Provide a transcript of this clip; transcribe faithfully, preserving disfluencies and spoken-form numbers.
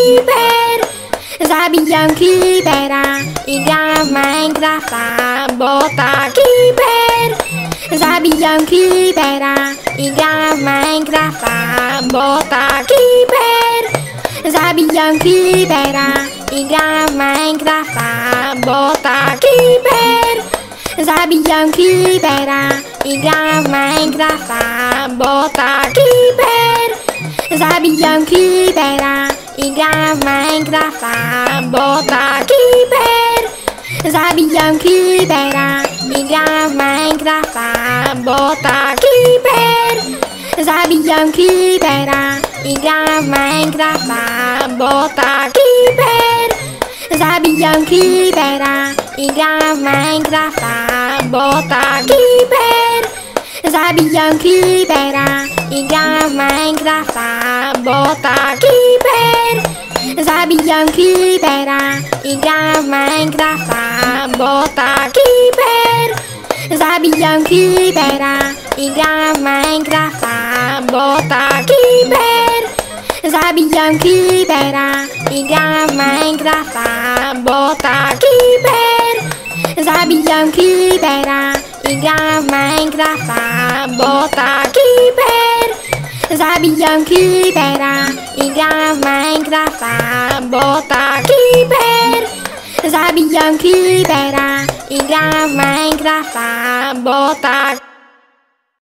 Keeper. Zabijam Keepera i gram w Minecrafta, bo tak. Keeper. Zabijam Keepera i gram w Minecrafta, bo tak. Keeper. Zabijam Keepera i gram w Minecrafta, bo tak. Keeper. Zabijam Keepera i gram w Minecrafta, bo tak. Keeper. Zabijam Keepera i gram w Minecrafta, bo tak. Keeper. Zabijam Keepera i gram w Minecrafta, bo tak. Keeper. Zabijam Keepera i gram w Minecrafta, bo tak. Keeper. Zabijam Keepera i gram w Minecrafta, bo tak. Keeper. Zabijam Keepera i gram w Minecrafta, bo tak. Keeper. Zabijam Keepera i gram w Minecrafta, bo tak. Keeper. Zabijam Keepera i gram w Minecrafta, bo tak. Keeper. Zabijam Keepera i gram w Minecrafta, bo tak. Keeper. Zabijam Keepera i gram w Minecrafta, bo tak. Keeper. Zabijam Keepera i gram w Minecrafta, bo tak. Keeper. Zabijam Keepera i gram w Minecrafta, bo tak.